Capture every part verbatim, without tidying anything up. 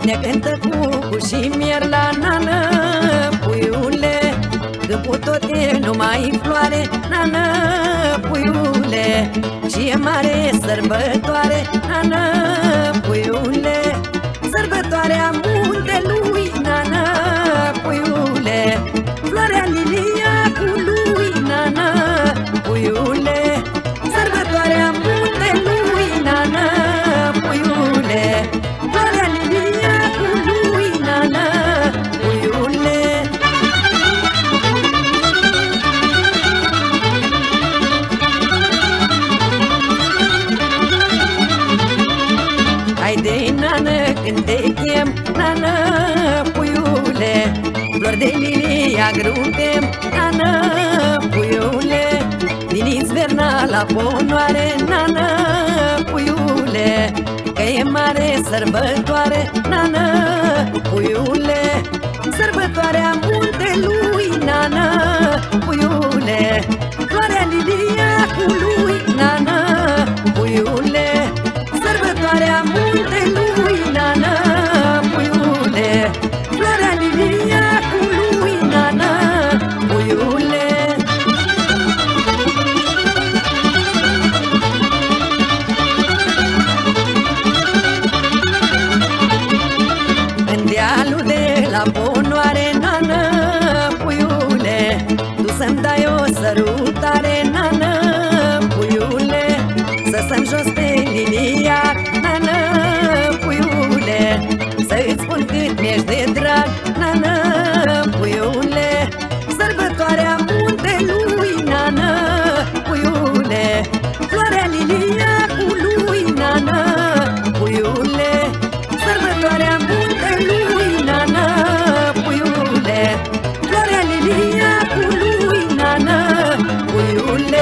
ne cântă cucu și mier la nană, puiule, câmpul tot e numai floare, nană, puiule, și e mare sărbătoare, nană, puiule, sărbătoarea muntelui, nană, puiule, floarea liliacului, nană, puiule, sărbătoarea muntelui, nană, puiule, floarea liliacului, nană, puiule. Haide, nană, când te chem, nană, puiule, flori de lilie agrupem, nană, puiule, din izverna la ponoare, nană, puiule, că e mare sărbătoare, nană, puiule, sărbătoarea muntelui, nană, puiule, floarea liliacului, nană, puiule, sărbătoarea muntelui, nană, puiule, floarea liliacului, nană, puiule. În dealul de la ponoare, nană, puiule, tu să-mi dai o sărutare, nană, puiule, să stăm jos pe liliac, nană, puiule, să-ți spun cât mi-ești de drag, nană, puiule, sărbătoarea muntelui, nană, puiule, floarea liliacului, nană, puiule, sărbătoarea muntelui, nană, puiule, floarea liliacului, nană, puiule.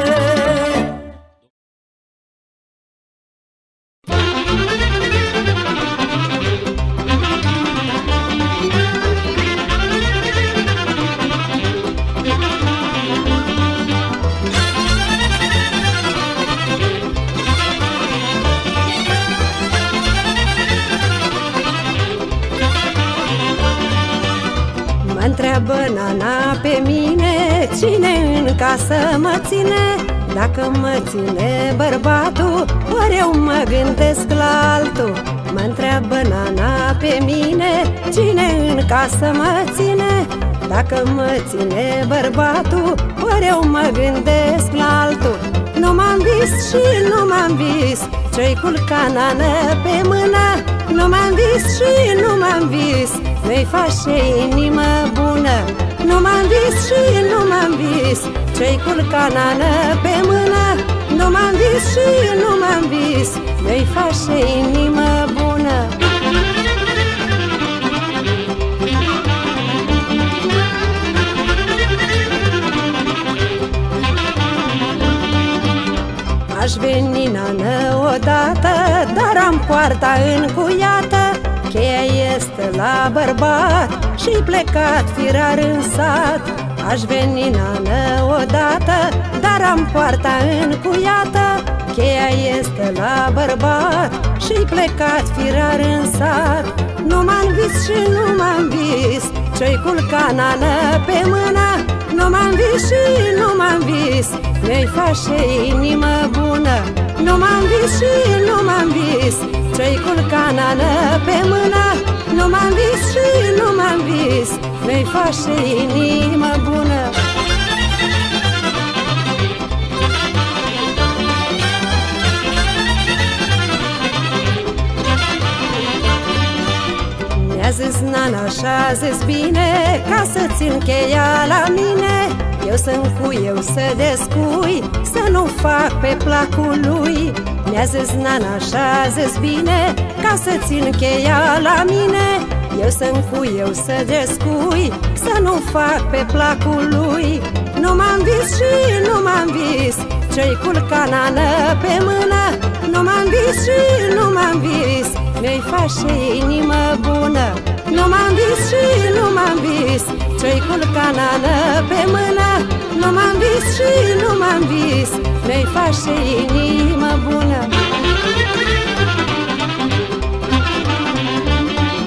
Întreabă nana pe mine, cine în casă mă ține? Dacă mă ține bărbatul, ori eu mă gândesc la altul. Mă întreabă nana pe mine, cine în casă mă ține? Dacă mă ține bărbatul, ori eu mă gândesc la altul. Nu m-am vis și nu m-am vis, ce-i culca nană pe mână. Nu m-am vis și nu m-am vis, nu-i face inimă bună. Nu m-am vis și nu m-am vis, ce-i culca nană pe mână. Nu m-am vis și nu m-am vis, nu-i face inimă bună. Aș veni, nană, odată, dar am poarta încuiată. Cheia este la bărbat și-i plecat firar în sat. Aș veni, nană, odată, dar am poarta încuiată. Cheia este la bărbat și-i plecat firar în sat. Nu m-am vis și nu m-am vis, ce-i culca nană pe mână. Nu m-am vis și nu m-am vis, mi-i face inimă bună. Nu m-am vis și nu m-am vis, ce-i culca nană pe mână. Nu m-am vis și nu m-am vis, mi-i face inimă bună. Mi-a zis nana așa, zis bine, ca să țin cheia la mine. Eu sunt cu eu să descui, să nu fac pe placul lui. Mi-a zis nana așa, zis bine, ca să țin cheia la mine. Eu sunt cu eu să descui, să nu fac pe placul lui. Nu m-am vis și nu m-am vis, ce-i culca nană pe mână. Nu m-am vis și nu m-am vis, mi-i face inimă bună. Nu m-am vis și nu m-am vis, ce-i culca nană pe mână. Nu m-am vis și nu m-am vis, mi-i face inimă bună.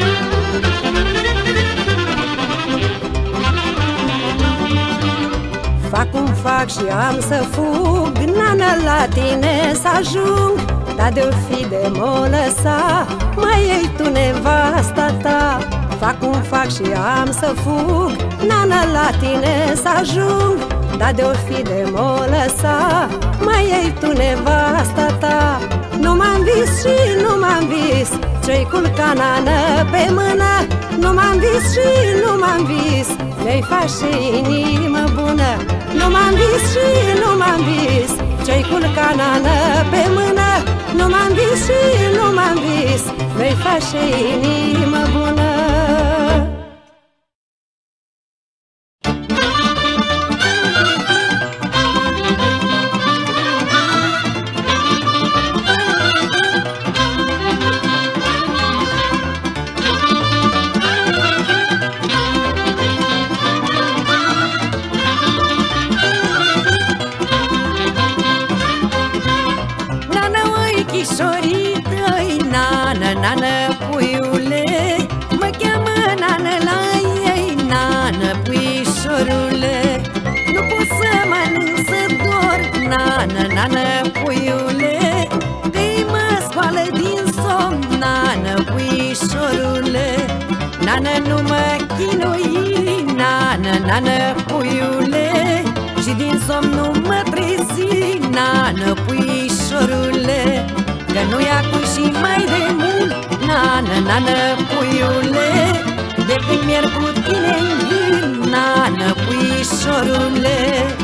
fac și am să fug, nană, la tine să ajung. Dar de-o fi de m-o lăsa, mai iei tu nevasta ta. Fac cum fac și am să fug, nană, la tine să ajung. Dar de-o fi de m-o lăsa, mai iei tu nevasta ta. Nu m-am vis și nu m-am vis, ce-i culca, nană, pe mână. Nu m-am vis și nu m-am vis, mi-ai face inimă bună. Nu m-am vis și nu m-am vis, ce-i culca, nană, pe mână. Nu m-am vis și nu m-am vis, mi-ai face inimă bună. Chișorită-i, nană, nană, puiule, mă cheamă nană la ei, nană, puișorule. Nu pot să mănânc, să dorm, nană, nană, puiule, că-i mă scoală din somn, nană, puișorule. Nană, nu mă chinui, nană, nană, puiule, și din somn nu mă trezi, nană, puișorule. Că nu-i acum și mai de mult, nană, nană, puiule, de când merg cu tine în gând, nană, puișorule.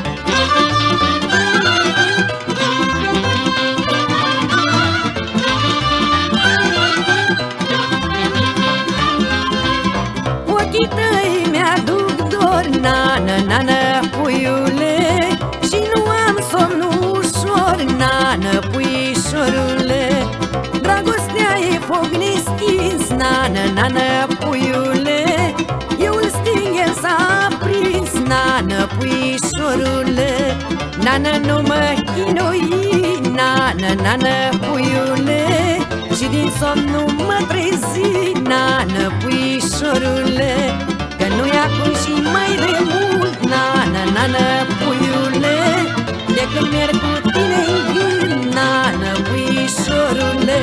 Ochii tăi mi-aduc dor, nană, nană, puiule, și nu am somnul ușor, nană, puișorule. Dragostea e foc nestins, nană, nană, puiule, eu îl sting, el s-a aprins, nană, puișorule. Nană, nu mă chinui, nană, nană, puiule, și din somn nu mă trezi, nană, puișorule. Că nu-i acum și mai de mult, nană, nană, puiule, de când merg cu tine în gând, nană, puișorule.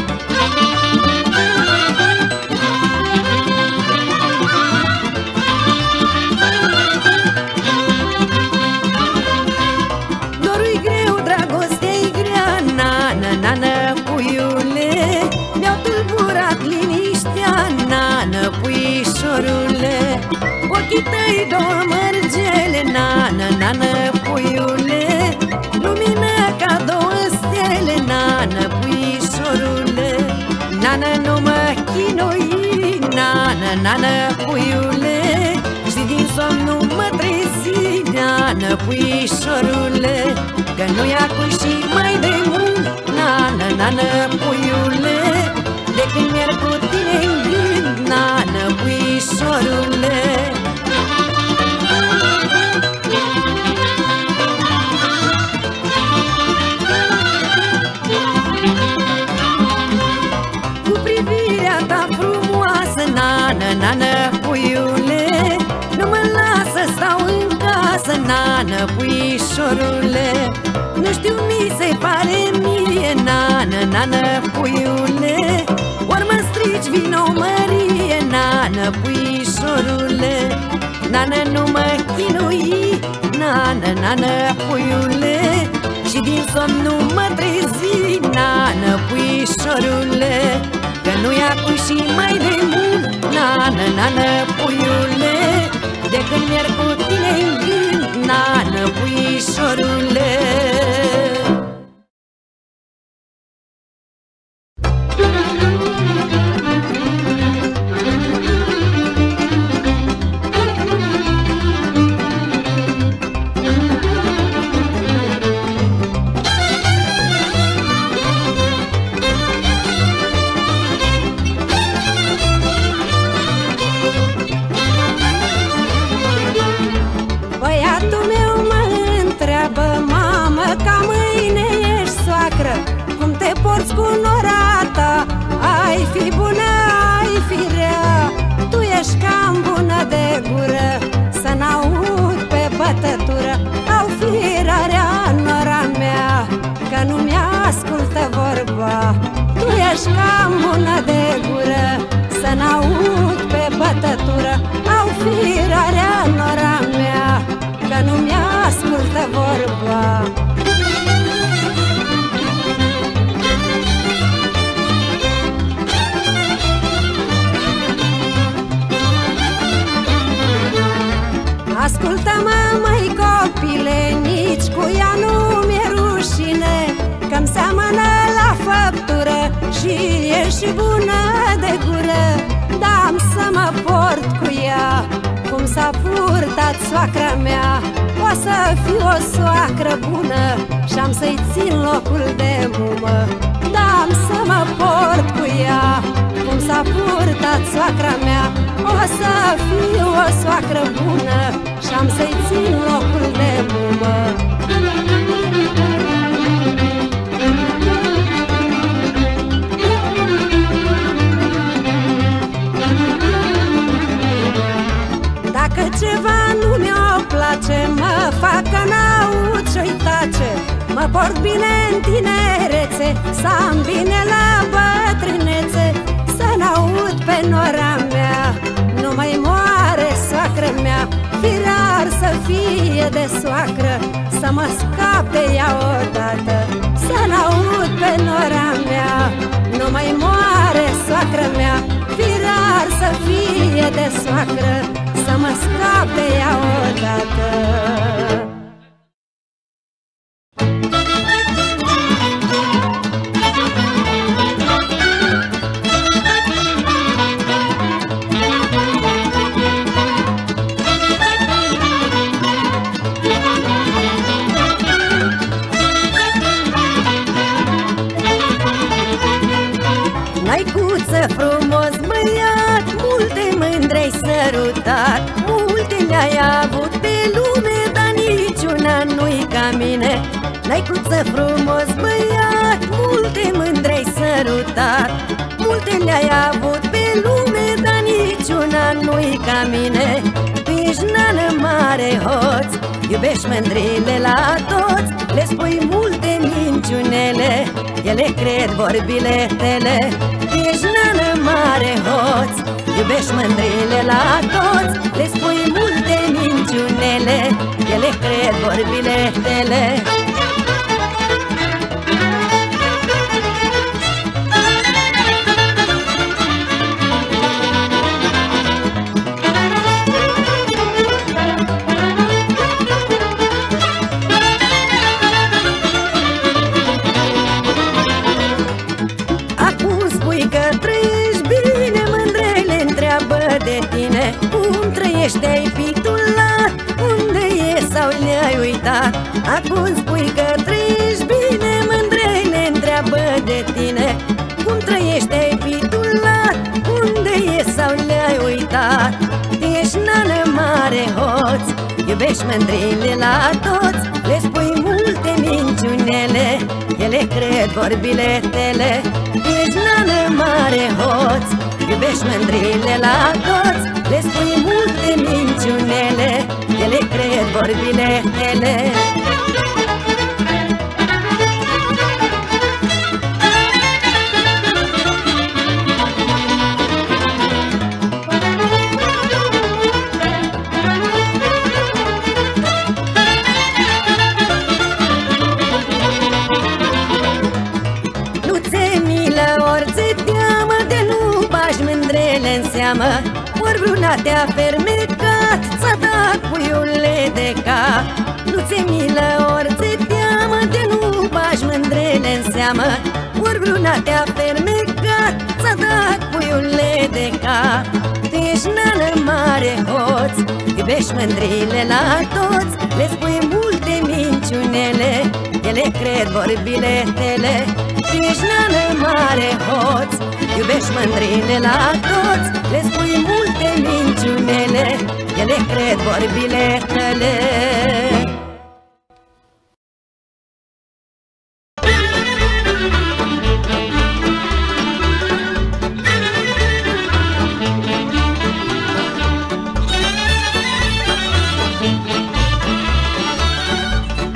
Dorul-i greu, dragostea-i grea, nană, nană, puiule, mi-au tulburat liniștea, nană, puișorule. Ochii tăi două mărgele, nană, nană, puiule, lumină ca două stele, nană, puișorule. Nană, nu mă chinui, nană, nană, puiule, și din somn nu mă trezi, nană, puișorule. Că nu-i acum și mai de mult, nană, nană, puiule, de când merg cu tine în gând, nană, puișorule. Nană, nană, puiule, nu mă lasă, stau în casă, nană, puișorule. Nu știu, mi se pare mie, nană, nană, puiule, ori mă strici, vino mărie, nană, puișorule. Nană, nu mă chinui, nană, nană, puiule, și din somn nu mă trezi, nană, puișorule. Că nu-i acum și mai de mult, nană, nană, puiule, de când merg cu tine în gând, nană, puișorule. Cu norata, ai fi bună, ai fi rea, tu ești cam bună de gură, să n-aud pe bătătură. Au fi ești cam bună de gură, să n-aud pe bătătură. Au firarea nora mea, că nu-mi ascultă vorba. Ascultă-mă, măi copile, nici cu ea nu mi-e rușine, că-mi seamănă la făptură și e și bună de gură. Dar am să mă port cu ea cum s-a purtat soacra mea. O să fiu o soacră bună și-am să-i țin locul de mumă. Dar am să mă port cu ea cum s-a purtat soacra mea. O să fiu o soacră bună și-am să-i țin locul de mumă. Dacă ceva nu mi-o place, mă fac că n-aud și-o-i tace. Mă port bine în tinerețe, să am bine la bătrânețe, să n-aud pe nora mea, nu mai moare soacră mea. Firar să fie de soacră, să mă scap de ea odată. Să n-aud pe nora mea, nu mai moare soacră mea. Firar să fie de soacră, să mă scap de ea odată. Naicuță frumos băiat, multe mândre-ai sărutat, multe le-ai avut pe lume, dar niciuna nu-i ca mine. Naicuță frumos băiat, multe mândre-ai sărutat, multe le-ai avut pe lume, dar niciuna nu-i ca mine. Tu ești nană mare hoț, iubești mândrile la toți, le spui multe minciunele, ele cred vorbile tale. Tu ești nană mare hoț, iubești mândrile la toți, le spui multe minciunele, ele cred vorbile tale. Cum trăiește-ai pitulat? Unde e sau le-ai uitat? Acum spui că trăiești bine, mândrele întreabă de tine. Cum trăiește-ai pitulat? Unde e sau le-ai uitat? Ești nană mare hoț, iubești mândrile la toți, le spui multe minciunele, ele cred vorbile tale. Ești nană mare hoț, iubești mândrile la toți, le spui multe minciunele, ele cred vorbile tale. Nu-ți-e milă ori ți teamă de nu bagi mândrele în seamă, ori vreuna te-a fermecat, ți-a dat puiule de cap. Nu-ți-e milă ori ți teamă de nu bagi mândrele în seamă, ori vreuna te-a fermecat, ți-a dat puiule de cap. Tu ești nană mare hoț, iubești mândrile la toți, le spui multe minciunele, ele cred vorbile tale. Tu ești nană mare hoț, iubești mândrile la toți, le spui multe minciunele, ele cred vorbile tale.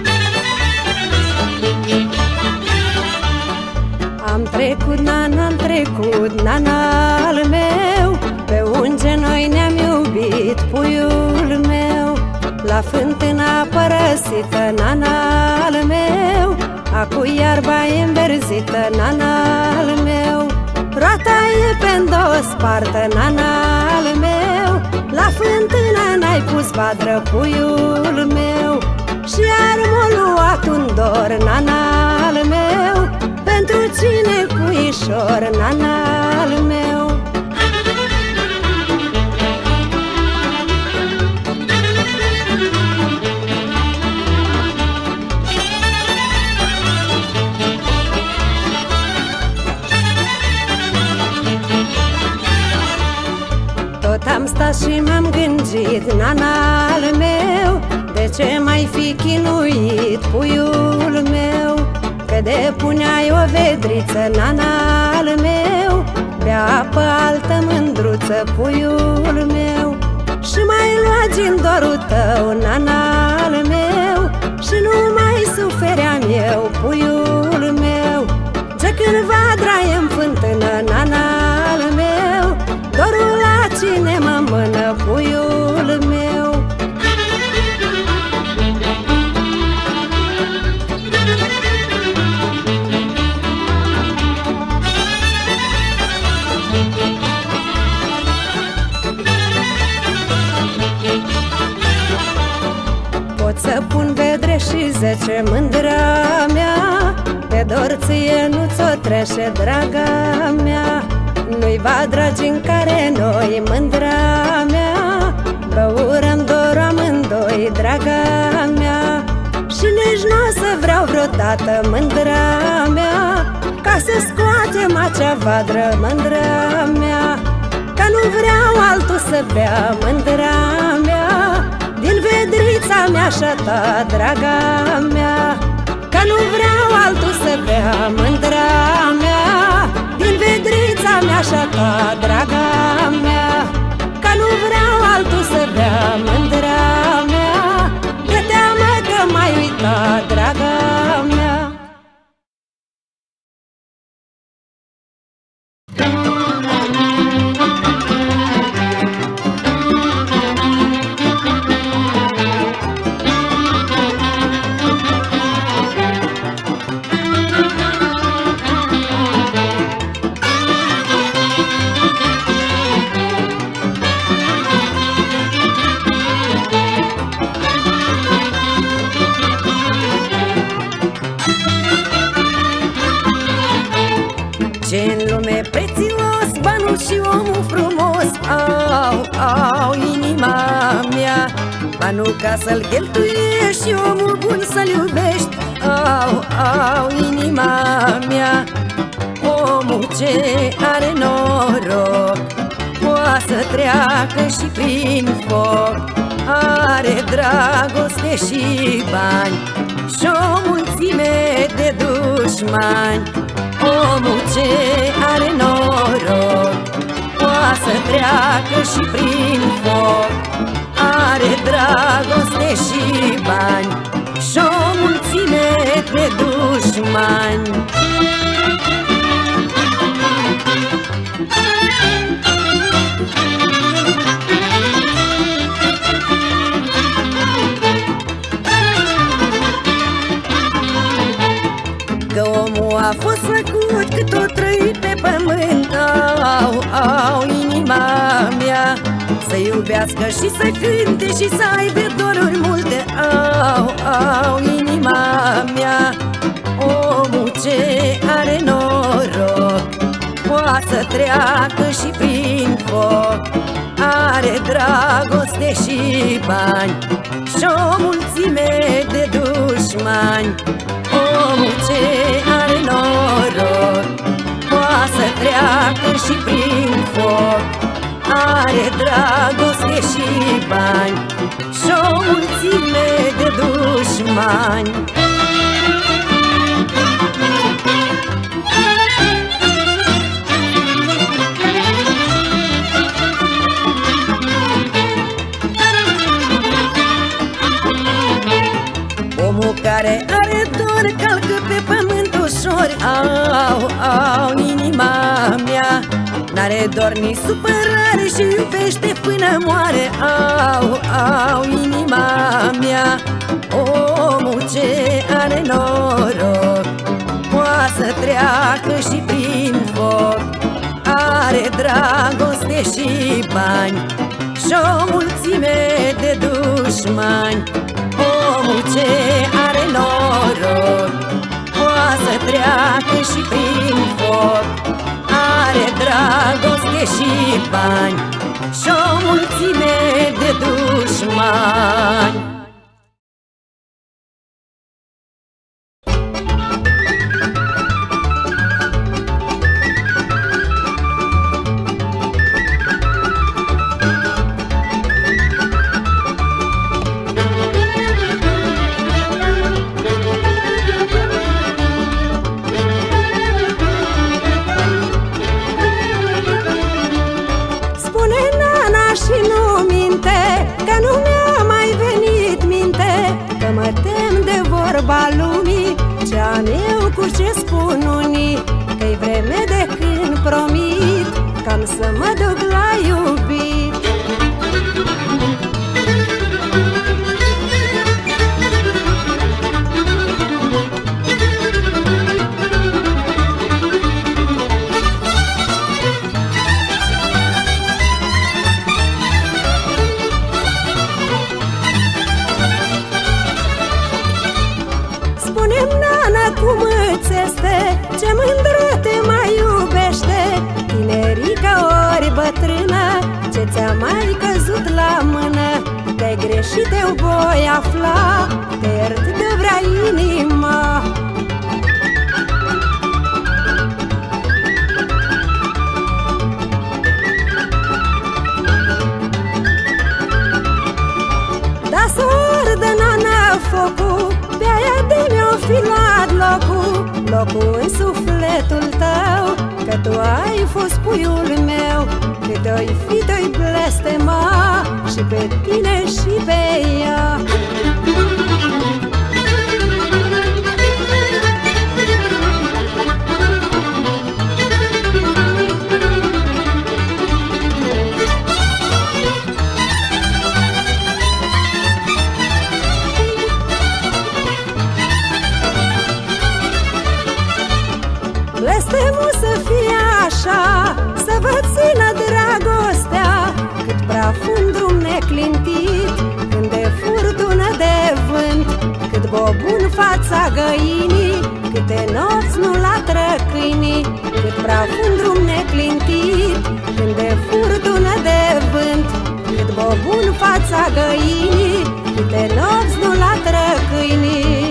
Am trecut, nana, am trecut la fântâna părăsită, nana al meu, acu iarba e înverzită, nana al meu. Roata e pe-n două spartă, nana al meu, la fântână n-ai pus badră, puiul meu. Și iar m-a luat un dor, nana al meu, pentru cine puișor, nana al meu. Tot am stat și m-am gândit, nana al meu, de ce mai fi chinuit, puiul meu? Că de puneai o vedriță, nana al meu, pe apă altă mândruță, puiul meu. Și mai lua din dorul tău, nana al meu, și nu mai sufeream eu, puiul meu. Ce cândva draie în fântână, nana al meu, dorul la cine mă mână, puiul meu. Pot să pun vedre și zece, mândra mea, de dor ție nu ți-o trece, draga mea. Nu-i vadra în care noi, mândra mea, băurăm dor amândoi, draga mea. Și nici n-o să vreau vreodată, mândra mea, ca să scoatem acea vadră, mândra mea. Că nu vreau altul să bea, mândra mea, din vedrița mea și-a ta, draga mea. Că nu vreau altul să bea, mândra mea, din vedrița mea și-a ta, draga mea. Că nu vreau altul să bea, mândra mea, de teamă că m-ai uitat, draga mea. Ce-n lume prețios, banul și omul frumos, au, au, inima mea. Banul ca să-l cheltuiești și omul bun să-l iubești, au, au, inima mea. Omul ce are noroc poate să treacă și prin foc, are dragoste și bani și o mulțime de dușmani. Omul ce are noroc poate să treacă și prin foc, are dragoste și bani și o mulțime de dușmani. Că omul a fost făcut cât o trăit pe pământ, au, au, inima mea, să iubească și să cânte și să aibă doruri multe, au, au, inima mea. Omul ce are noroc poate să treacă și prin foc, are dragoste și bani și o mulțime de dușmani. Omul ce are noroc poate să treacă și prin foc, are dragoste și bani și o mulțime de dușmani. Omul care are dor calcă pe pământ ușor, au, au, inima mea. N-are dor nici supărare și iubește până moare. Au, au, inima mea, omul ce are noroc, poate să treacă și prin foc. Are dragoste și bani și o mulțime de dușmani. Omul ce are noroc poate să treacă și prin foc. Are dragoste și bani și o mulțime de dușmani. Lumii, ce-am eu cu ce spun unii, că-i vreme de când promit cam să mă duc la iubit. Cum îți este, ce mândră te mai iubește, tinerică ori bătrână, ce ți-a mai căzut la mână. Te-ai greșit, eu voi afla, te iert de vrea inima. Da s-or de nana focul, pe aia de mi-o fi luat locul, locul în sufletul tău, că tu ai fost puiul meu. Cât o-i fi, te-o-i blestema și pe tine și pe ea. Blestemul să fie așa, să vă țină dragostea, cât praf în drum neclintit, când de furtună de vânt, cât bobun fața găinii, câte nopți nu latră câinii, cât praf în drum neclintit, când de furtună de vânt, cât bobun fața găinii, câte nopți nu latră câinii.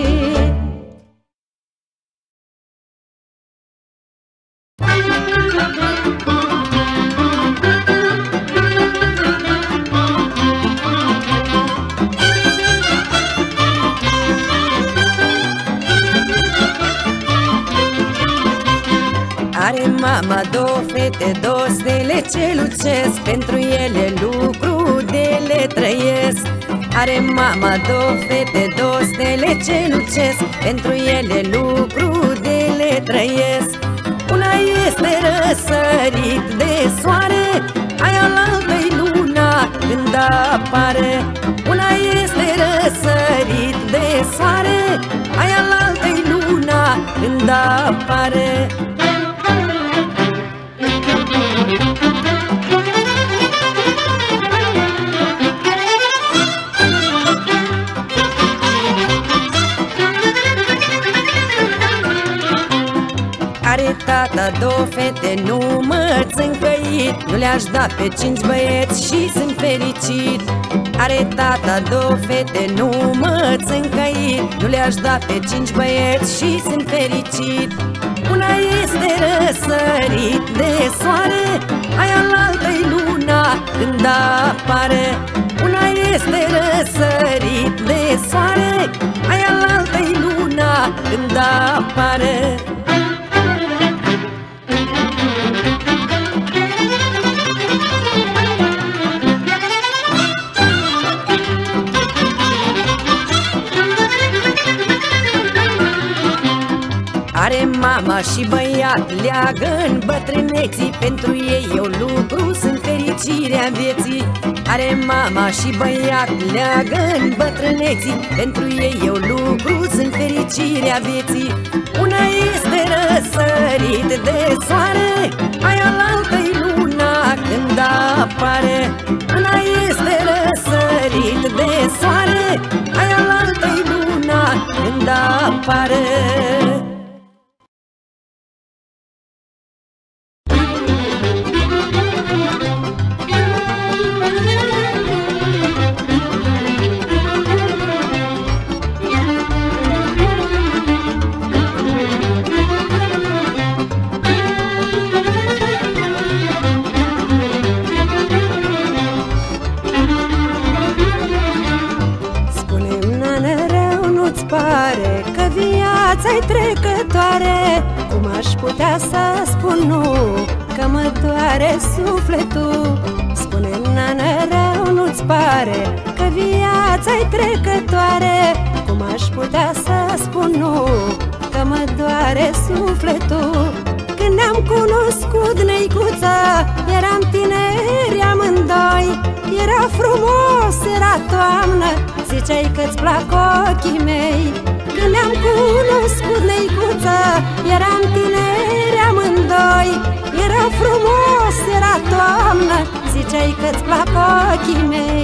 Are mama două fete, două stele ce lucesc, pentru ele lucru de le trăiesc. Are mama două fete, două stele ce lucesc, pentru ele lucru de le trăiesc. Una este răsărit de soare, aia altă-i luna când apare. Una este răsărit de soare, aia altă-i luna când apare. Are tata două fete, nu m-ați încăit, nu le-aș da pe cinci băieți și sunt fericit. Are tata două fete, nu m-ați încăit, nu le-aș da pe cinci băieți și sunt fericit. Una este răsărit de soare, aia altă-i luna când apare. Una este răsărit de soare, aia altă-i luna când apare. Are mama și băiat, leagă-n bătrâneții, pentru ei eu lucru, sunt fericirea vieții. Are mama și băiat, leagă-n bătrâneții, pentru ei eu lucru, sunt fericirea vieții. Una este răsărit de soare, aia altă-i luna când apare. Una este răsărit de soare, aia altă-i luna când apare. Pare că viața-i trecătoare, cum aș putea să spun nu, că mă doare sufletul. Spune-mi, nană, rău nu-ți pare că viața-i trecătoare, cum aș putea să spun nu, că mă doare sufletul. Când ne-am cunoscut, neicuță, eram tineri amândoi, era frumos, era toamnă, ziceai că-ți plac ochii mei. Când ne-am cunoscut, neicuță, eram tineri amândoi, era frumos, era toamnă, ziceai că-ți plac ochii mei.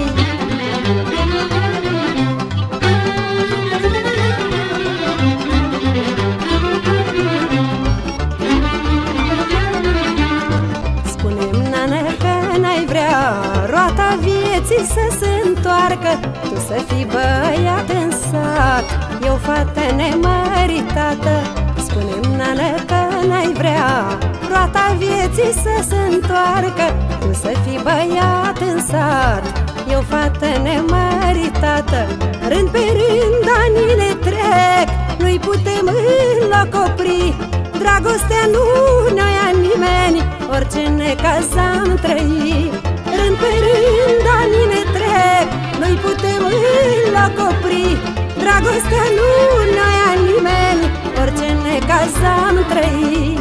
Spune-mi, nană, că n-ai vrea roata vieții să se întoarcă, tu să fii băiat în sat, eu fată nemăritată. Spune-mi, nană, că n-ai vrea roata vieții să se întoarcă, tu să fii băiat în sat, eu fată nemăritată. Rând pe rând anii ne trec, nu-i putem înlocopri, dragostea nu ne-a nimeni, orice necaz am trăit. Rând pe rând anii ne trec, nu-i putem înlocopri, dragostea nu ne-a nimeni, orice necaz am trăit.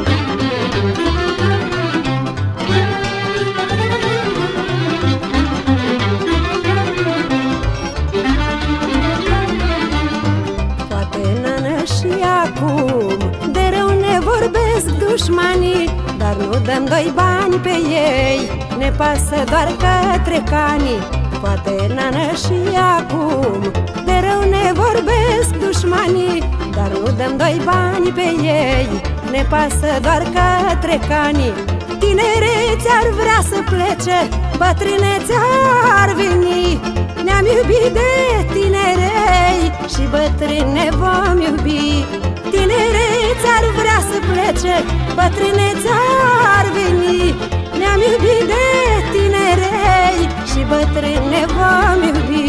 Poate, nană, și acum de rău ne vorbesc dușmanii, dar nu dăm doi bani pe ei, ne pasă doar către canii. Poate, nană, și acum de rău ne vorbesc dușmanii, dar nu dăm doi bani pe ei, ne pasă doar către canii. Tinereți ar vrea să plece, bătrâneți ar veni, ne-am iubit de tinerei și bătrâni ne vom iubi. Tinereți ar vrea să plece, bătrâneți ar veni, ne-am iubit de tinerei și bătrâni ne vom iubi.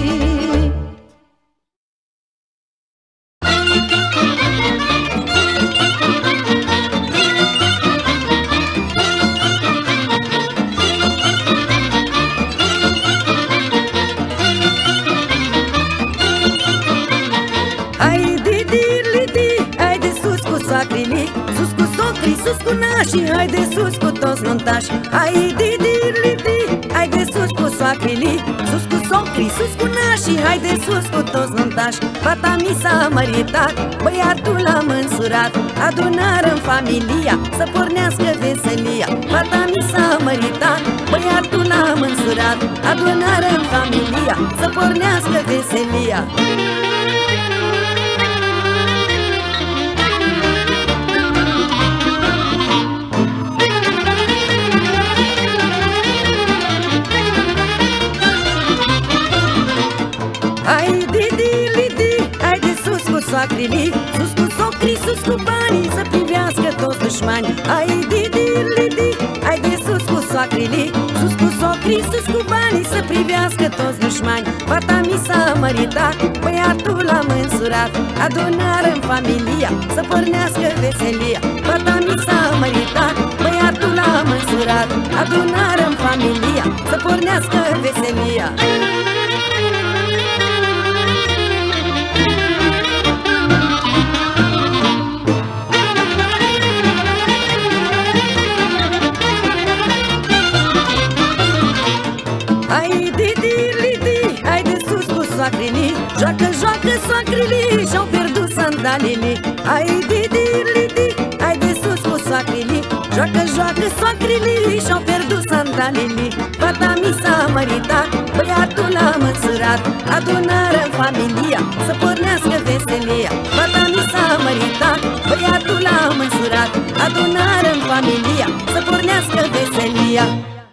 Sus cu socrii, sus cu nașii, hai de sus cu toți nuntași. Hai di di li di, hai de sus cu soacrii, sus cu socrii, sus cu nașii, hai de sus cu toți nuntași. Fata mi s-a măritat, băiatul l-am însurat, adunară în familia să pornească veselia. Fata mi s-a măritat, băiatul l-am însurat, adunară în familia să pornească veselia. Hai di di li di, hai de sus cu soacrii, sus cu socrii, sus cu banii, să privească toți dușmanii. Hai di di li di, hai de sus cu soacrii, sus cu socrii, sus cu banii, să privească toți dușmanii. Fata mi s-a măritat, băiatul l-am însurat, adunară în familia să pornească veselia. Fata mi s-a măritat, băiatul l-am însurat, adunară în familia să pornească veselia. Joacă, joacă soacrilii și-au pierdut sandalii. Hai di-di-li-di, hai de sus cu soacrilii. Joacă, joacă soacrilii și-au pierdut sandalii. Fata mi s-a măritat, băiatul l-a măsurat. Adunară în familia, să pornească veselia. Fata mi s-a măritat, băiatul l-a măsurat. Adunară în familia, să pornească veselia.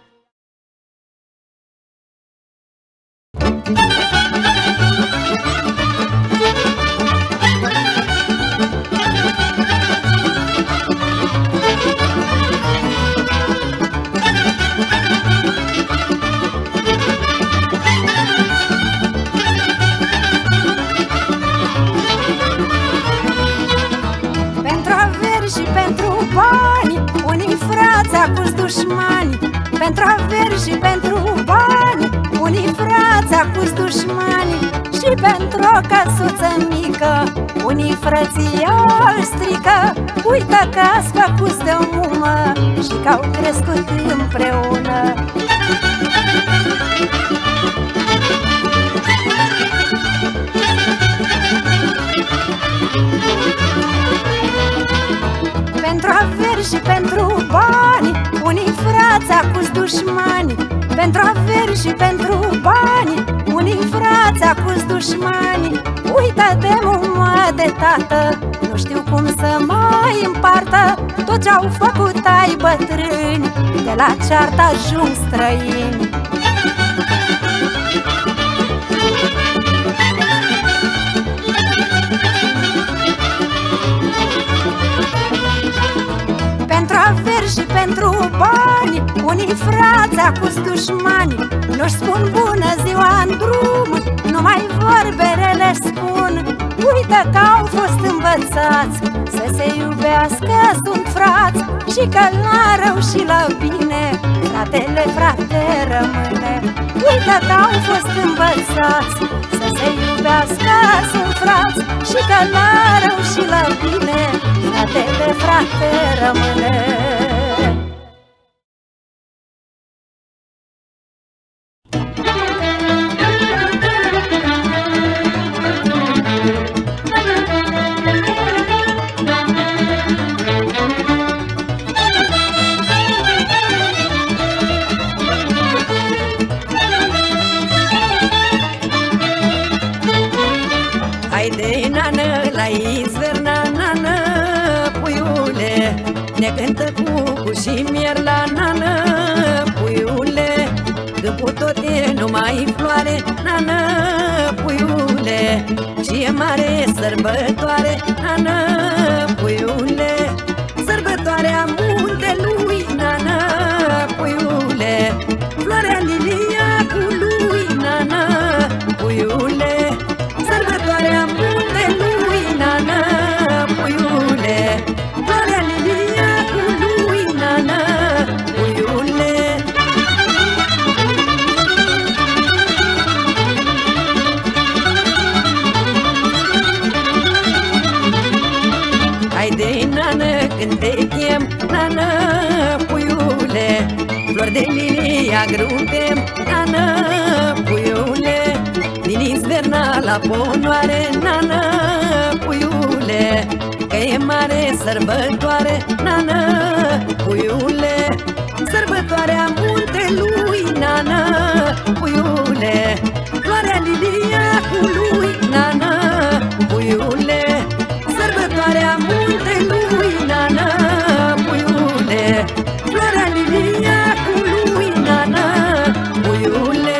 Și pentru bani, unii frați acuz dușmani. Pentru averi și pentru bani, unii frați acuz dușmani. Și pentru o căsuță mică, unii frății îl strică. Uită că-s făcuți de o mumă și că-au crescut împreună. Pentru averi și pentru bani, unii frați acuz dușmani. Pentru averi și pentru bani, unii frați acuz dușmani. Uită de mumă, de tată, nu știu cum să mai împartă tot ce-au făcut ai bătrâni, de la ceartă ajung străini. Pentru averi și pentru bani, unii frați acuz dușmani. Nu-și spun bună ziua în drum, numai vorbele spun. Uită că au fost învățați să se iubească, sunt frați. Și că la rău și la bine, fratele frate rămâne. Uită că au fost învățați să se iubească, sunt frați. Și că la rău și la bine, fratele frate rămâne. Haide, nană, la izverna, nană, puiule, ne cântă cucu și mier la nană, puiule. Câmpul tot e numai floare, nană, puiule, și e mare sărbătoare, nană, puiule. Sărbătoarea muntelui, nană, puiule, floarea liliacului, nană, puiule. Sărbătoarea muntelui, nană, puiule, floarea liliacului, nană, puiule. Haide, nană, când te chem, nană, puiule, flori de lilia gruntem, nană, puiule. Din izverna la ponoare, nană, puiule, că e mare sărbătoare, nană, puiule. Sărbătoarea muntelui, nană, puiule, floarea liliacului, nană, puiule. Sărbătoarea muntelui, nană, puiule, floarea liliacului, nană, puiule.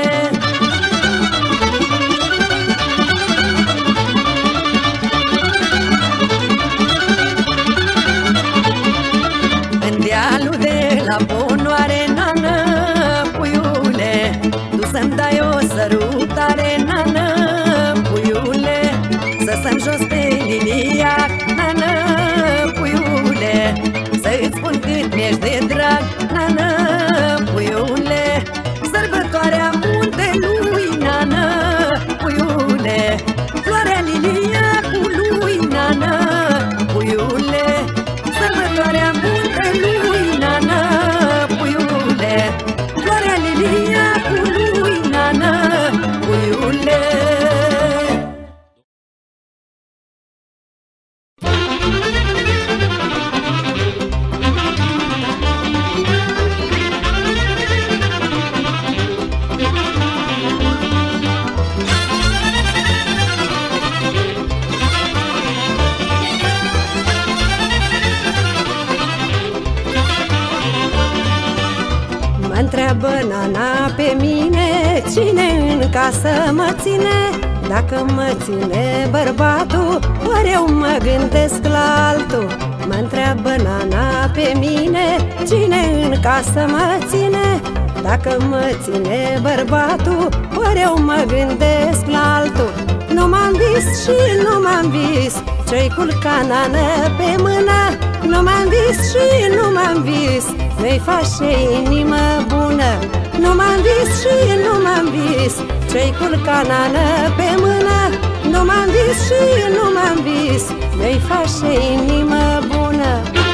În dealul de la ponoare, nană, puiule, tu să-mi dai o sărutare, nană, puiule. Să stăm jos pe liliac, nană, puiule, să-ți spun cât mi-ești de drag, nană, puiule. Sărbătoarea muntelui, nană, puiule, floarea liliacului, nană, puiule. Sărbătoarea muntelui, nană, puiule, floarea liliacului, nană, puiule. casă mă ține. Dacă mă ține bărbatul, ori eu mă gândesc la altul. Mă întreabă nana pe mine, cine în casă mă ține? Dacă mă ține bărbatul, ori eu mă gândesc la altul. Nu m-am vis și nu m-am vis, ce-i culca nană pe mână. Nu m-am vis și nu m-am vis, mi-i face inimă bună. Nu m-am vis și nu m-am vis, ce-i culca nană pe mână. Nu m-am vis și nu m-am vis, mi-i face inimă bună.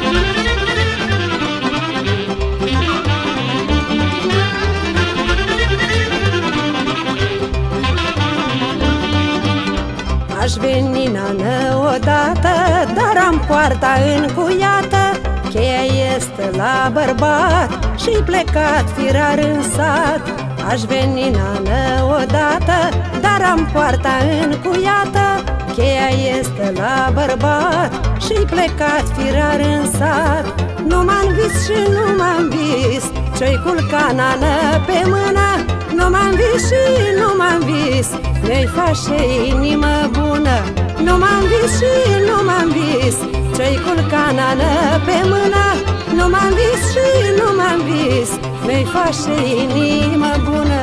Aș veni, nană, odată, dar am poarta încuiată. Cheia este la bărbat și-i plecat firar în sat. Aș veni, nană, odată, dar am poarta încuiată. Cheia este la bărbat și-i plecat firar în sat. Nu m-am vis și nu m-am vis, ce-i culca nană pe mână. Nu m-am vis și nu m-am vis, mi-i face inimă bună. Nu m-am vis și nu m-am vis, ce-i culca nană pe mână. Nu m-am vis și nu m-am vis, mi-i face inimă bună.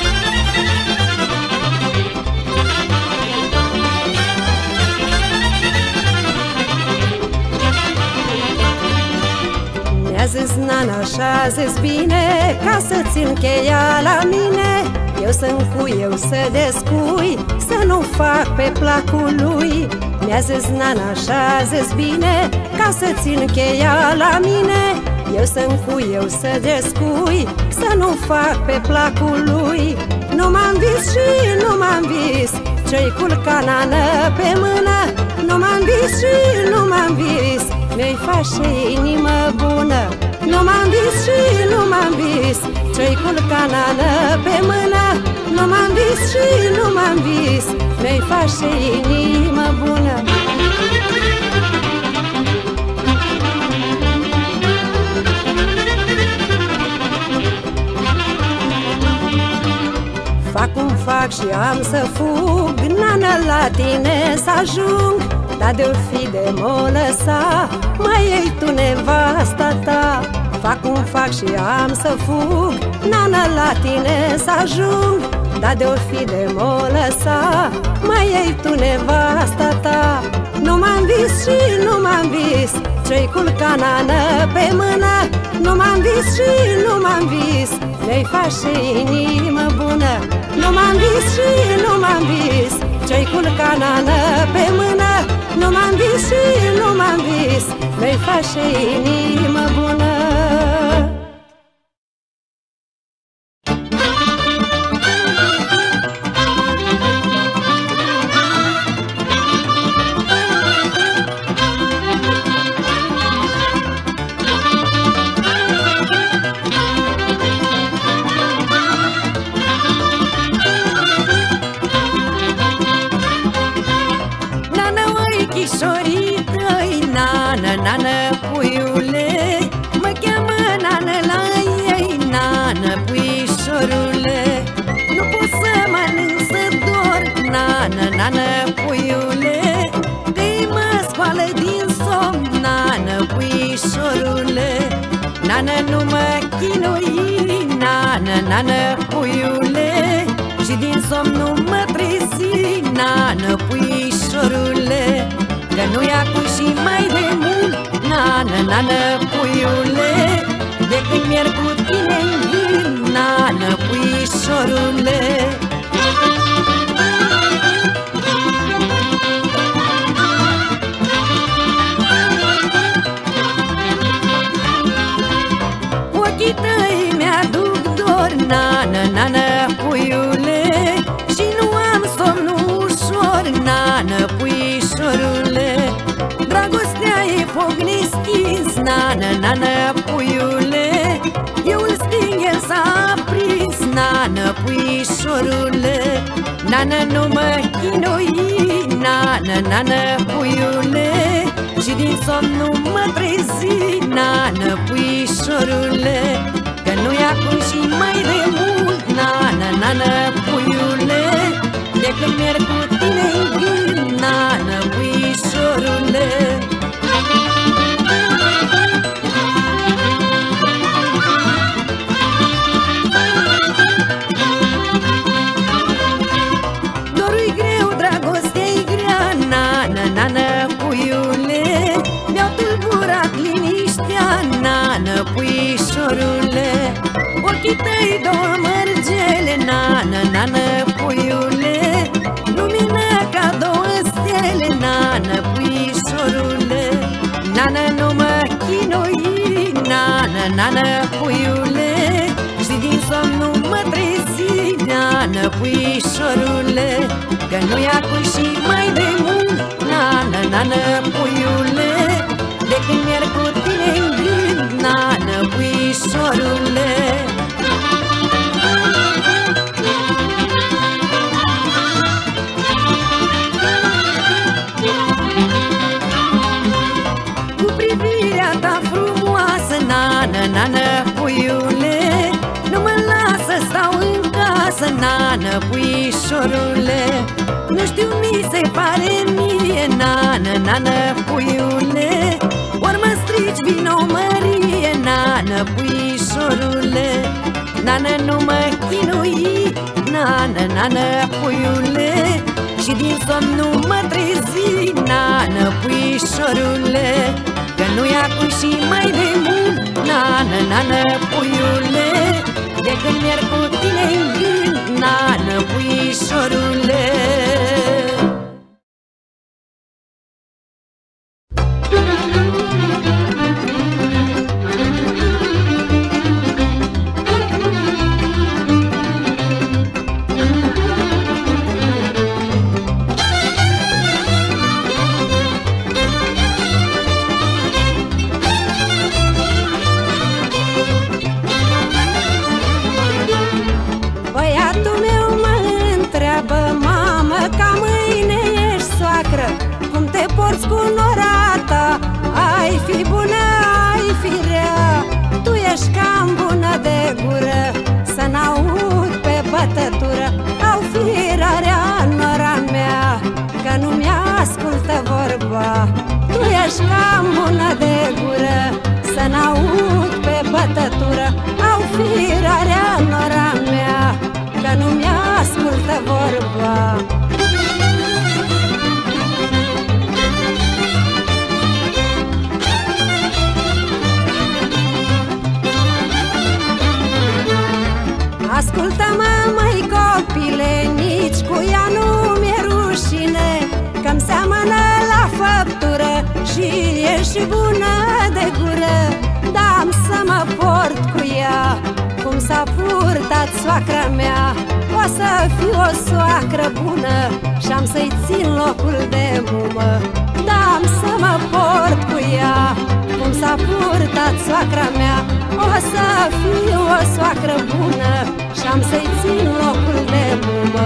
Mi-a zis nana așa, zis bine, ca să țin cheia la mine. Eu să-mi cui, eu să descui, să nu fac pe placul lui. Mi-a zis nana așa, zis bine, ca să țin cheia la mine. Eu să-mi cui, eu să descui, să nu fac pe placul lui. Nu m-am vis și nu m-am vis, ce-i culca nană pe mână. Nu m-am vis și nu m-am vis, mi-i face inimă bună. Nu m-am vis și nu m-am vis, ce-i culca nană pe mână. Nu m-am vis și nu m-am vis, mi-i face inimă bună. Fac cum fac și am să fug, nană, la tine să ajung. Dar de-o fi de m-o lăsa, mai iei tu nevasta ta. Fac cum fac și am să fug, nană, la tine să ajung. Dar de-o fi de m-o lăsa, mai iei tu nevasta ta. Nu m-am vis și nu m-am vis, ce-i culca nană pe mână. Nu m-am vis și nu m-am vis, mi-i face inimă bună. Nu m-am vis și nu m-am vis, ce-i culca nană pe mână. Nu m-am vis și nu m-am vis, mi-i face inimă bună. Chișorită-i, nană, nană, puiule, mă cheamă nană la ei, nană, puișorule. Nu pot să mănânc, să dorm, nană, nană, puiule, că-i mă scoală din somn, nană, puișorule. Nană, nu mă chinui, nană, nană, puiule, și din somn nu mă trezi, nană, puișorule. Că nu-i acum și mai de mult, nană, nană, puiule, de când merg cu tine în gând, nană, puișorule. Ochii tăi mi-aduc dor, nană, nană, puiule, și nu am somnul ușor, nană, puișorule. Dragostea e foc nestins, nană, nană, puiule, eu îl sting, el s-a aprins, nană, puișorule. Nană, nu mă chinui, nană, nană, puiule, și din somn nu mă trezi, nană, puișorule. Că nu-i acum și mai de mult, nană, nană, puiule, de când merg cu tine în gând, nană, puișorule. Dorul-i greu, dragostea-i grea, nană, nană, puiule, mi-au tulburat liniștea, nană, puișorule. Ochii tăi două mărgele, nană, nană, puiule, lumină ca două stele, nană, puișorule. Nană, nu mă chinui, nană, nană, puiule, și din somn nu mă trezi, nană, puișorule, că nu-i acum și mai de mult, nană, nană, puiule, de când merg cu tine în gând, nană, puișorule. Cu privirea ta frumoasă, nană, nană, puiule, nu mă lasă, stau în casă, nană, puișorule. Nu știu, mi se pare mie, nană, nană, puiule, ori mă strici, vino mărie, nană, puișorule. Nană, nu mă chinui, nană, nană, puiule, și din somn nu mă trezi, nană, puișorule, că nu-i acum și mai de mult, nană, nană, puiule, de când merg cu tine în gând, nană, puișorule. Băiatul meu mă întreabă, mamă, ca mâine ești soacră, cum te porți cu nora ta? Ai fi bună, ai fi rea, tu ești cam bună de gură, să n-aud pe bătătură. Au firarea nora mea, că nu mi-ascultă vorba. Tu ești cam bună de gură, să n-aud pe bătătură. Au firarea nora mea, că nu mi-ascultă vorba. Ascultă-mă, măi copile, nici cu ea nu mi-e rușine, că-mi seamănă la făptură și e și bună de gură. Dar-am să mă port cu ea cum s-a purtat soacra mea. O să fiu o soacră bună și-am să-i țin locul de mumă. Dar-am să mă port cu ea cum s-a purtat soacra mea. O să fiu o soacră bună și-am să-i țin locul de mumă.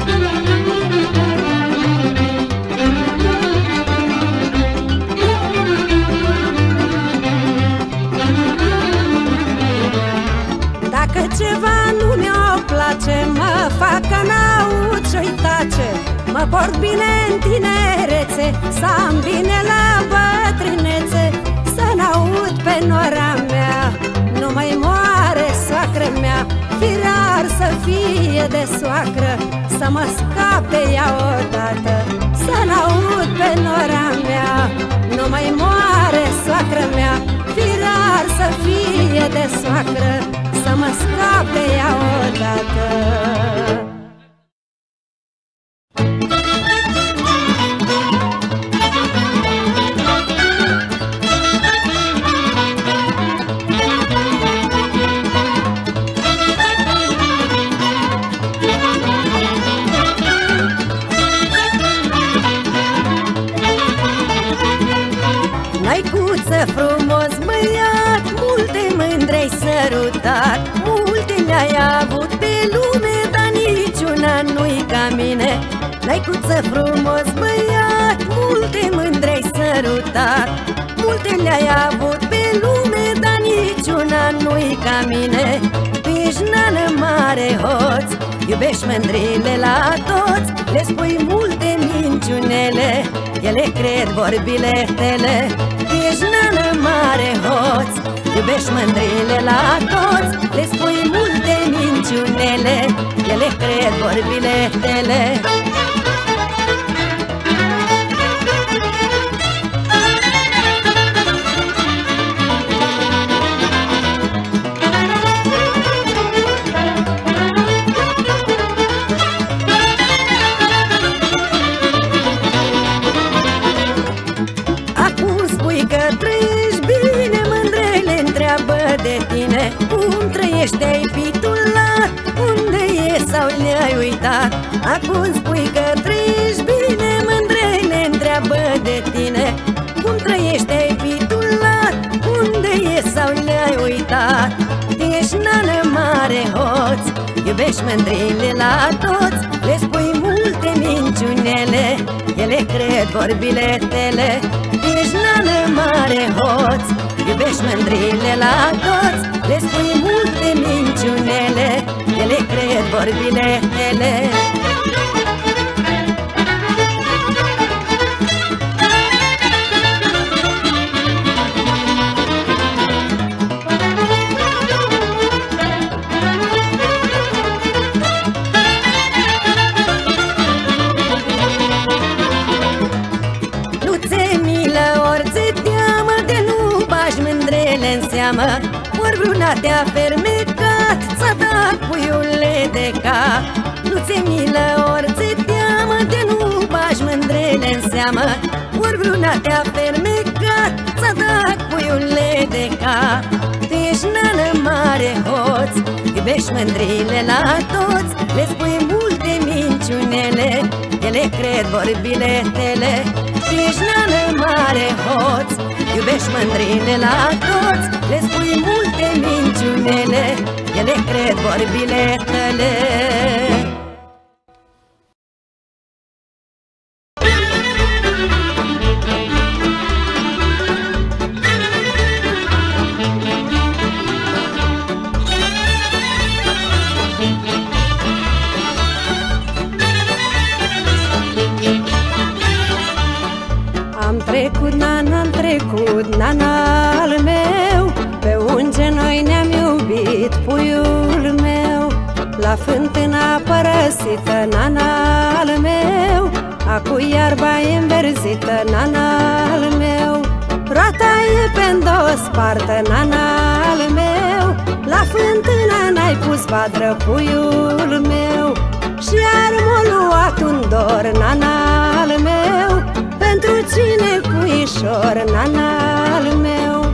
Dacă ceva nu mi-o place, mă fac că n-aud și-o-i tace. Mă port bine în tinerețe, să am bine la bătrânețe, să n-aud pe nora mea, nu mai moare soacră mea. Firar să fie de soacră, să mă scap de ea odată. Să n-aud pe nora mea, nu mai moare soacră mea. Firar să fie de soacră, să mă scap de ea odată. Naicuță frumos băiat, multe mândre-ai sărutat, multe le-ai avut pe lume, dar niciuna nu-i ca mine. Naicuță frumos băiat, multe mândre-ai sărutat, multe le-ai avut pe lume, dar niciuna nu-i ca mine. Tu ești nană mare hoț, iubești mândrile la toți, le spui multe minciunele, ele cred vorbile tale. Ești nană mare hoț, iubești mândrile la toți, le spui multe minciunele, ele cred vorbile tale. Cum trăiești, ai pitulat? Unde e sau le-ai uitat? Acum spui că trăiești bine, mândrele întreabă de tine. Cum trăiești, ai pitulat? Unde e sau le-ai uitat? Ești nană mare hoț, iubești mândrile la toți, le spui multe minciunele, ele cred vorbile tale. Ești nană mare hoț, iubești mândrile la toți, le spui multe minciunele, ele cred vorbile tale. Ori vreuna te-a fermecat, ți-a dat puiule de cap. Nu ți-e milă, ori ți-e teamă, de nu bagi mândrele în seamă. Ori vreuna te-a fermecat, ți-a dat puiule de cap. Tu ești nană mare hoț, iubești mândrile la toți, le spui multe minciunele, ele cred vorbile tale. Tu ești nană mare hoț, iubești mândrile la toți, le spui multe minciunele, ele cred vorbile tale. Am trecut, nana, am trecut, nana al meu, pe unde noi ne-am iubit, puiul meu. La fântâna părăsită, nana al meu, acu iarba e înverzită, nana al meu. Roata e pe-n două spartă, nana al meu, la fântână n-ai pus vadră, puiul meu. Și iar m-a luat un dor, nana al meu, pentru cine puișor, nana al meu.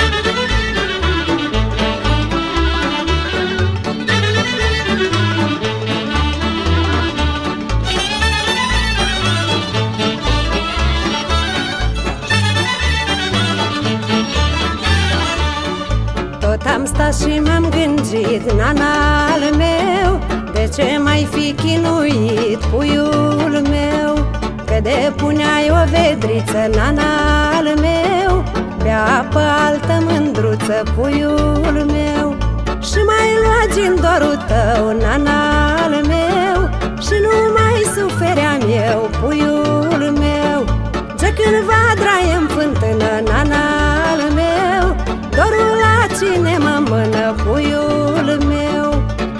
Tot am stat și m-am gândit, nana al meu, de ce mai fi chinuit, puiul meu? Că de puneai o vedriță, nana al meu, pe apă altă mândruță, puiul meu. Și mai lua din dorul tău, nana al meu, și nu mai sufeream eu, puiul meu. De cândva drai în fântână, nana al meu, dorul la cine mă mână, puiul meu.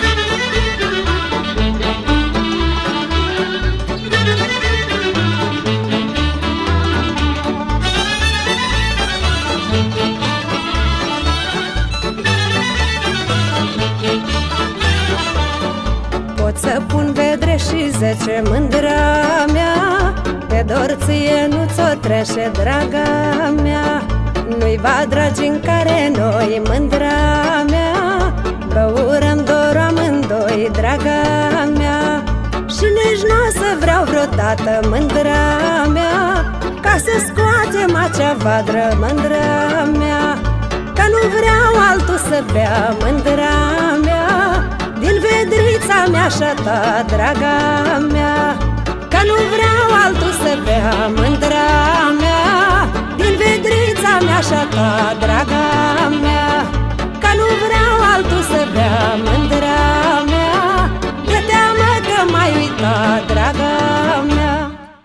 Pot să pun vedre și zece, mândra mea, de dor ție nu ți-o trece, draga mea. Nu-i va dragi în care noi, mândra mea, băurăm dor amândoi, draga mea. Și nici n-o să vreau vreodată, mândra mea, ca să scoatem acea vadră, mândra mea. Că nu vreau altul să bea, mândra mea, din vedrița mea și a ta, draga mea. Că nu vreau altul să bea, mândra mea, din vedrița mea și a ta, draga mea. Că nu vreau altul să bea, mândrea mea, de teamă că m-ai uitat, draga mea.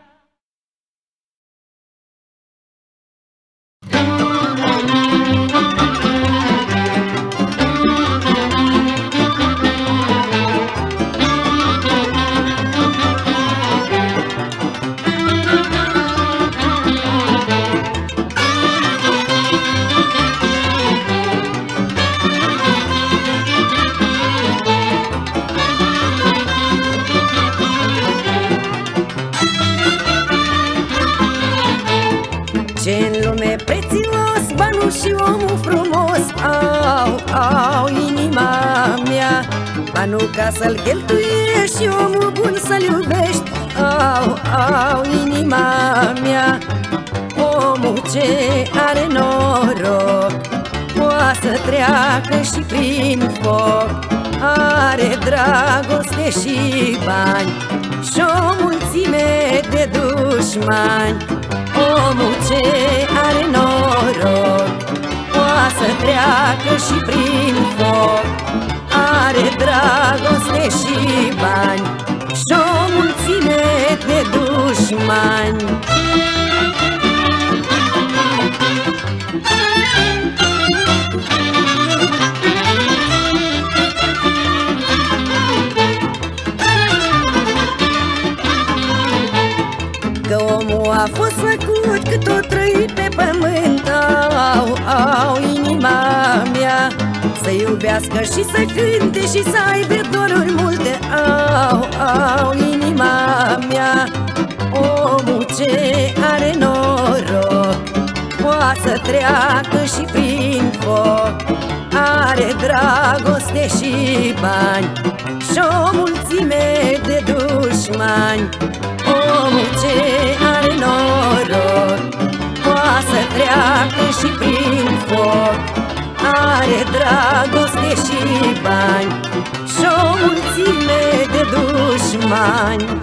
Ce-n lume prețios, banul și omul frumos, au, au, inima mea. Banul ca să-l cheltuiești și omul bun să-l iubești, au, au, inima mea. Omul ce are noroc poate să treacă și prin foc, are dragoste și bani și o mulțime de dușmani. Omul ce are noroc poate să treacă și prin foc, are dragoste și bani și o mulțime de dușmani. Că omul a fost făcut cât o trăit pe pământ, au, au, inima mea, să iubească și să cânte și să aibă doruri multe, au, au, inima mea. Omul ce are noroc poate să treacă și prin foc, are dragoste și bani și o mulțime de dușmani. Omul ce are noroc poate să treacă și prin foc, are dragoste și bani și o mulțime de dușmani.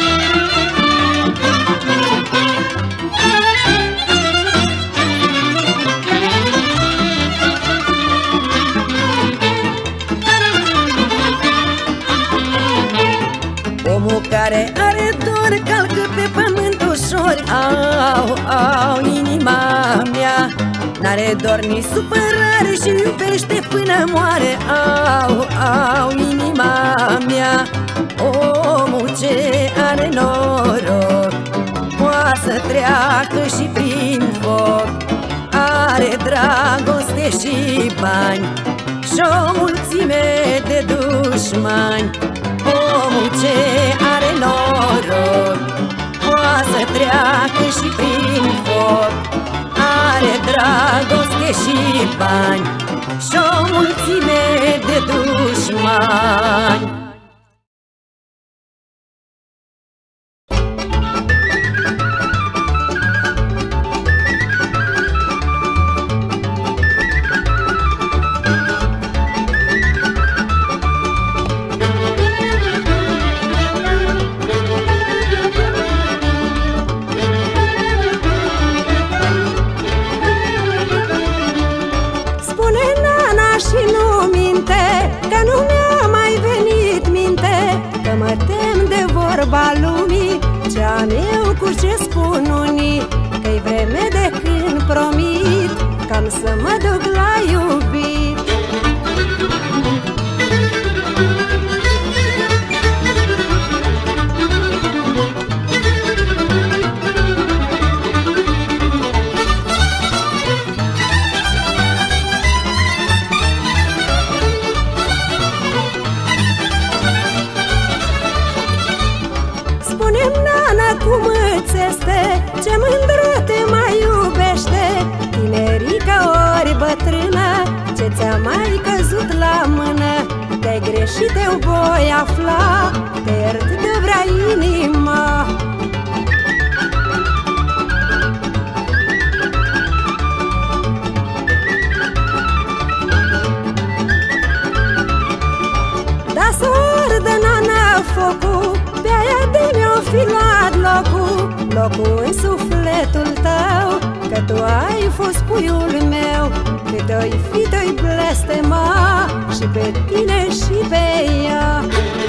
Omul care are dor calcă pe pământ ușor, au, au, inima mea, n-are dor nici supărare și iubește până moare, au, au, inima mea. Omul ce are noroc poate să treacă și prin foc, are dragoste și bani și o mulțime de dușmani. Omul ce are noroc poate să treacă și prin foc, are dragoste și bani și o mulțime de dușmani. Vorba lumii, ce-am eu cu ce spun unii, că-i vreme de când promit cam să mă duc la iubit. Cum îți este, ce mândră te mai iubește, tinerică ori bătrână, ce ți-a mai căzut la mână. Te-ai greșit, eu voi afla, te iert de vrea inima. Da s-or de nana focul, pe-aia de mi-o fi luat locul, locul în sufletul tău, că tu ai fost puiul meu. Cât oi fi, te-oi blestema și pe tine și pe ea.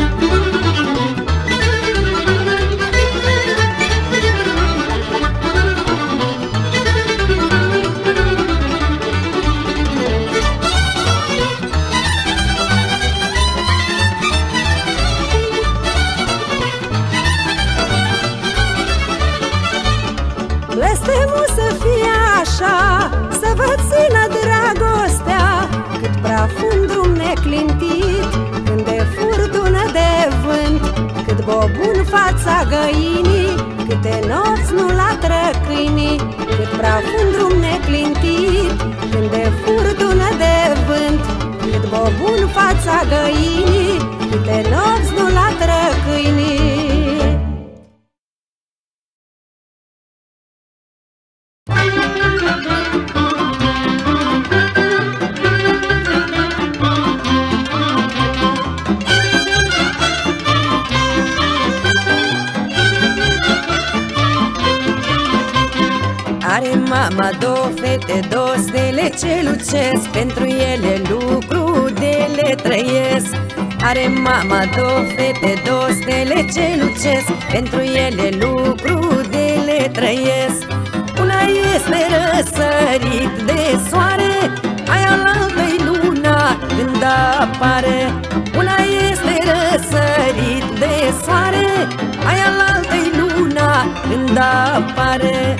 Blestemul să fie așa, să vă țină dragostea, cât praful drum neclintit, când de furtună de vânt, cât bobun fața găinii, câte nopți nu latră câinii, cât praful drum neclintit, când de furtună de vânt, cât bobun fața găinii, câte nopți nu latră câinii. Are mama două fete, două stele ce lucesc, pentru ele lucru de le trăiesc. Are mama două fete, două stele ce lucesc, pentru ele lucru de le trăiesc. Una este răsărit de soare, aia altă-i luna când apare. Una este răsărit de soare, aia altă-i luna când apare.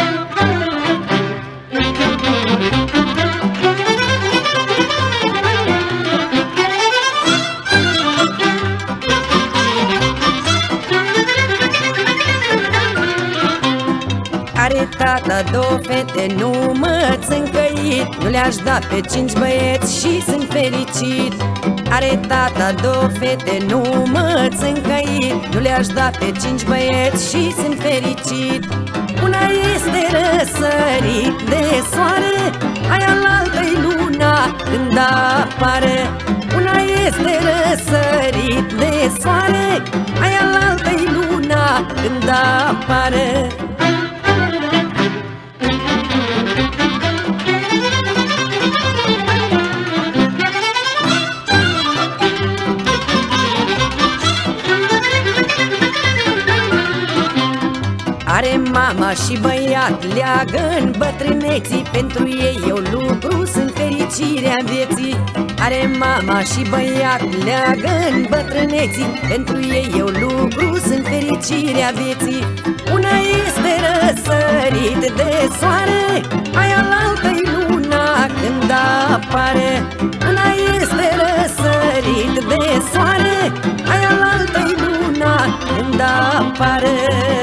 Are tata două fete, nu m-ați încăit, nu le-aș da pe cinci băieți și sunt fericit. Are tata două fete, nu m-ați încăit, nu le-aș da pe cinci băieți și sunt fericit. Una este răsărit de soare, aia altă-i luna când apare. Una este răsărit de soare, aia altă-i luna când apare. Are mama și băiat, leagă-n bătrâneții, pentru ei eu lucru, sunt fericirea vieții. Are mama și băiat, leagă-n bătrâneții, pentru ei eu lucru, sunt fericirea vieții. Una este răsărit de soare, aia altă-i luna când apare. Una este răsărit de soare, aia altă-i luna când apare.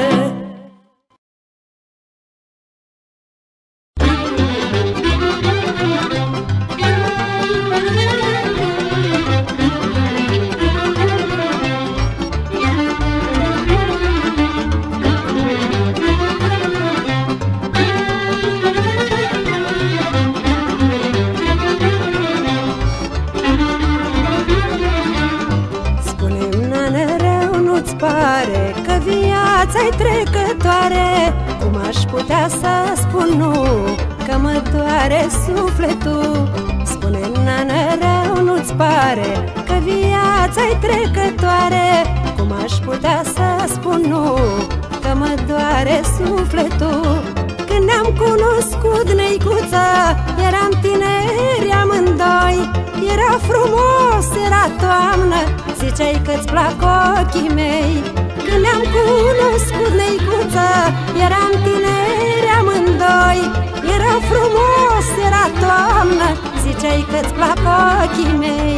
Că viața-i trecătoare, cum aș putea să spun nu, că mă doare sufletul. Spune-mi, nană, rău nu-ți pare că viața-i trecătoare, cum aș putea să spun nu, că mă doare sufletul. Când ne-am cunoscut, neicuță, eram tineri amândoi, era frumos, era toamnă, ziceai că-ți plac ochii mei. Când ne-am cunoscut, neicuță, eram tineri amândoi, era frumos, era toamnă, ziceai că-ți plac ochii mei.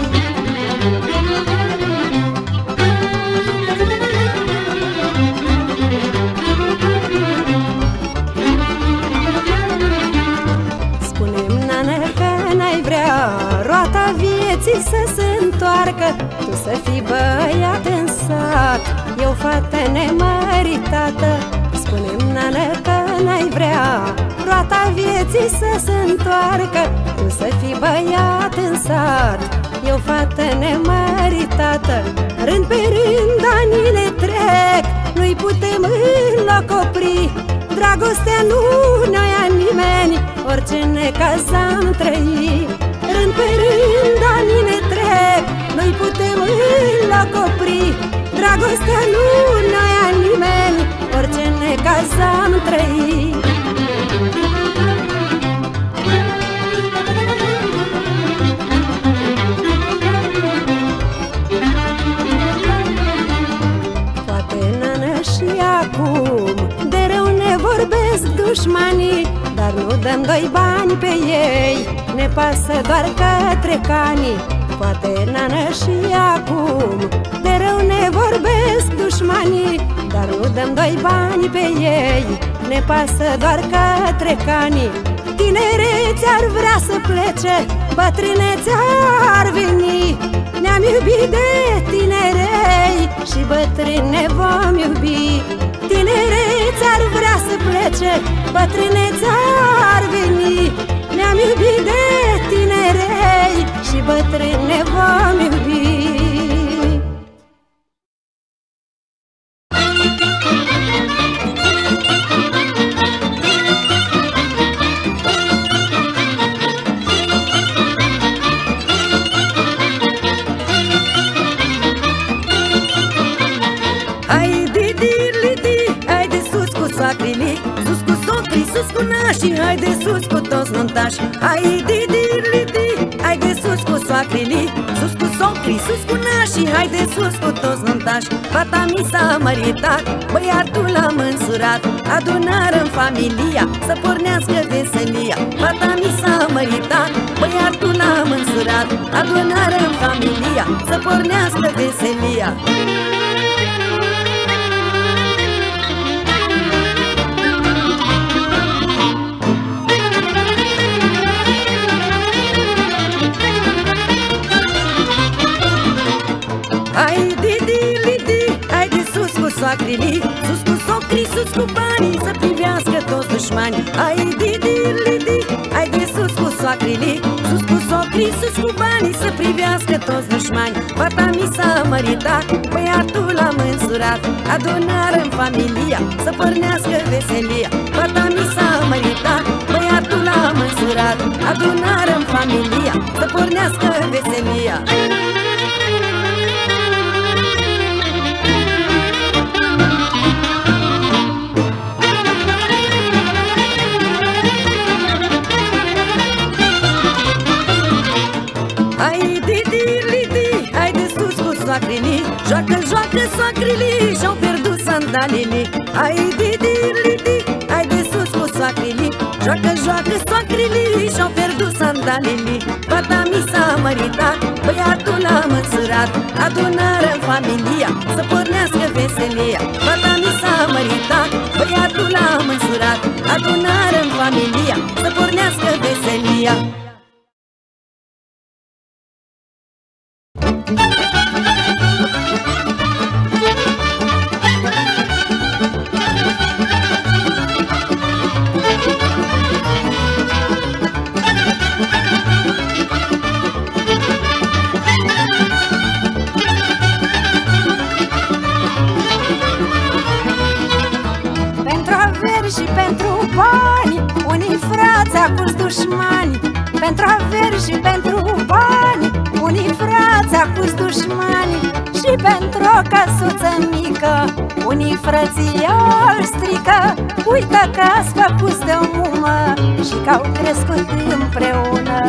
Spune-mi, nană, că n-ai vrea roata vieții să se întoarcă, tu să fii băiat în sat, eu fată nemăritată. Spune-mi, nană, că n-ai vrea roata vieții să se întoarcă, tu să fii băiat în sat, eu fată nemăritată. Rând pe rând anile trec, nu-i putem înlocopri, dragostea nu ne-a nimeni. orice necaz am trăit. Rând pe rând anii ne trec, noi putem îl acoperi. Dragostea nu ne ia nimeni, orice necaz am trăit. Poate, nană, și acum de rău ne vorbesc dușmanii, dar nu dăm doi bani pe ei, ne pasă doar către canii. Poate, nană, și acum de rău ne vorbesc dușmanii, dar nu dăm doi bani pe ei, ne pasă doar către canii. Tinerețea ar vrea să plece, bătrânețea ar veni. Ne-am iubit de tinerei și bătrâni ne vom iubi. Tinerețea ar vrea să plece, bătrânețea ar veni. Ne-am iubit de tinerei și bătrâni ne vom iubi. Sus cu nașii, hai de sus cu toți nuntași. Hai di di li di, hai de sus cu soacrii, sus cu socrii, sus cu nașii, hai de sus cu toți nuntași. Fata mi s-a măritat, băiatul l-am însurat, adunară-n familia să pornească veselia. Fata mi s-a măritat, băiatul l-am însurat, adunară-n familia să pornească veselia. Hai di di li di, hai de sus cu soacrii, sus cu socrii, sus cu banii, să privească toți dușmani. Hai di di li di, hai de sus cu soacrii, sus cu socrii, sus cu banii, să privească toți dușmani. Fata mi s-a măritat, băiatul l-am însurat, adunară-n familia să pornească veselia. Fata mi s-a măritat, băiatul l-am însurat, adunară-n familia să pornească veselia. Hai di di li di, hai de sus cu soacrii, joacă, joacă soacrii, și-au pierdut sandalii. Hai di di li di, hai de sus cu soacrii, joacă, joacă soacrii, și-au pierdut sandalii. Fata mi s-a măritat, băiatul l-am însurat, adunară-n familia să pornească veselia. Fata mi s-a măritat, băiatul l-am însurat, adunară-n familia să pornească veselia. Și pentru bani, unii frați acuz dușmani. Pentru averi și pentru bani, unii frați acuz dușmani. Și pentru o căsuță mică, unii frății îl strică. Uită că-s făcuți de o mumă și că-au crescut împreună.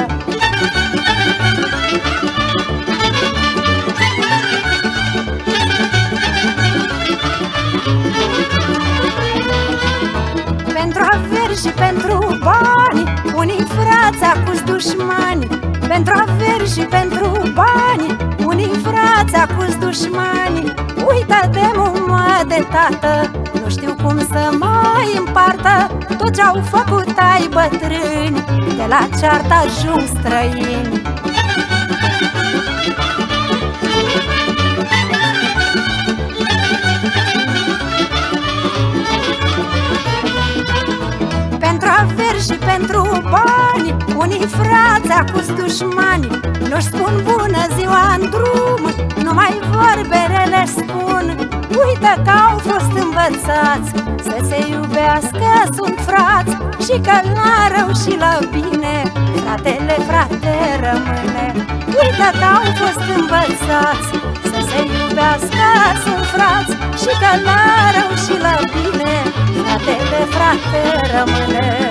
Pentru averi și pentru bani, unii frați acuz dușmani. Pentru averi și pentru bani, unii frați acuz dușmani. Uită de mumă, de tată, nu știu cum să mai împartă tot ce-au făcut ai bătrâni, de la ceartă ajung străini. Pentru averi și pentru bani, unii frați acuz dușmani. Nu-și spun bună ziua în drum, numai vorbele spun. Uită că au fost învățați să se iubească, sunt frați și că la rău și la bine fratele, frate rămâne. Uită că au fost învățați să se iubească, sunt frați, și că la rău și la bine fratele, frate rămâne.